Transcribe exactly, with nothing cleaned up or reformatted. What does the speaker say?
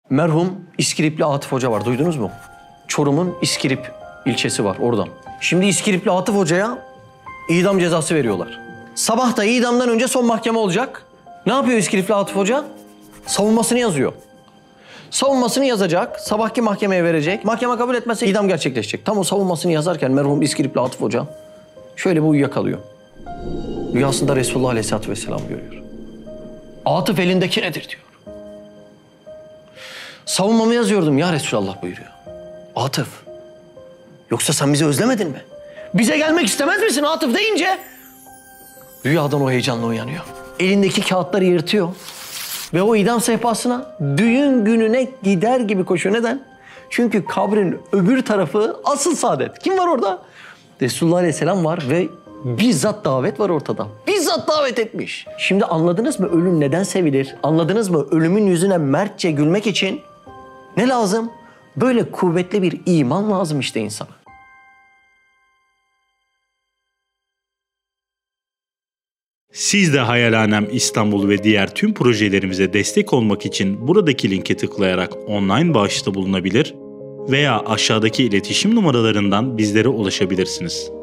Merhum İskilipli Atıf Hoca var. Duydunuz mu? Çorum'un İskilip ilçesi var oradan. Şimdi İskilipli Atıf Hoca'ya idam cezası veriyorlar. Sabah da idamdan önce son mahkeme olacak. Ne yapıyor İskilipli Atıf Hoca? Savunmasını yazıyor. Savunmasını yazacak, sabahki mahkemeye verecek. Mahkeme kabul etmezse idam gerçekleşecek. Tam o savunmasını yazarken merhum İskilipli Atıf Hoca şöyle bir uyuyakalıyor. Rüyasında Resulullah Aleyhisselatü Vesselam görüyor. Atıf elindeki nedir diyor. Savunmamı yazıyordum ya Resulullah buyuruyor. Atıf, yoksa sen bizi özlemedin mi? Bize gelmek istemez misin Atıf deyince? Rüyadan o heyecanla uyanıyor. Elindeki kağıtları yırtıyor. Ve o idam sehpasına düğün gününe gider gibi koşuyor. Neden? Çünkü kabrin öbür tarafı asıl saadet. Kim var orada? Resulullah Aleyhisselam var ve bizzat davet var ortada. Bizzat davet etmiş. Şimdi anladınız mı ölüm neden sevilir? Anladınız mı ölümün yüzüne mertçe gülmek için ne lazım? Böyle kuvvetli bir iman lazım işte insana. Siz de Hayalhanem İstanbul ve diğer tüm projelerimize destek olmak için buradaki linke tıklayarak online bağışta bulunabilir veya aşağıdaki iletişim numaralarından bizlere ulaşabilirsiniz.